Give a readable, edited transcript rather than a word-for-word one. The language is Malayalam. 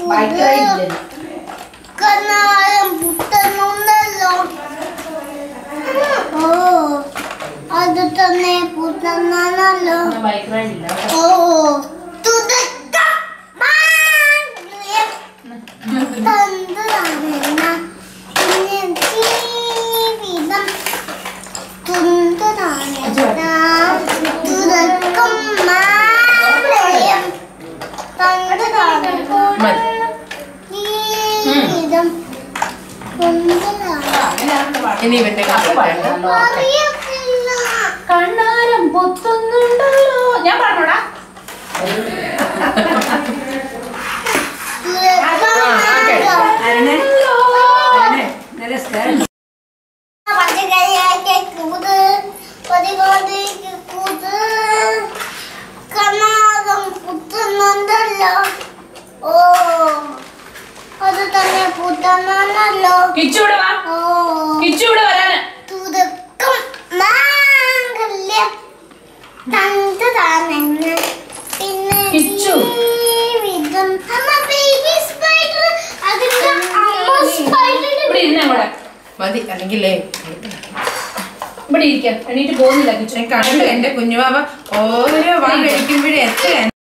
കണ്ണാരം പുത്തനുണ്ടല്ലോ. ഓ അത് തന്നെ പുത്തനാണല്ലോ. ഓ കണ്ണാരം പൊത്തുന്നുണ്ടല്ലോ. ഞാൻ പറഞ്ഞോടാ. കണ്ണാരം പുത്തുന്നുണ്ടല്ലോ. ഓ അത് തന്നെ പുത്തനാണല്ലോ. കിച്ചൂടെ വാ. കിച്ചൂടെ വരാന്. തുറക്കും മാംഗല്യം തന്തതാണെന്ന് പിന്നെ ജീവിതം. അമ്മ ബേബി സ്പൈഡർ. അതിന്റെ അമ്മ സ്പൈഡർ. ഇവിടെ ഇരുന്നേ കൂടെ മതി. അല്ലെങ്കിലേ ഇവിടെ ഇരിക്കാം. എണീറ്റ് പോകുന്നില്ല. കിച്ചൺ കണ്ടു എന്റെ കുഞ്ഞുമാവ ഓരോ വാ കഴിക്കുമ്പോഴേ എത്ര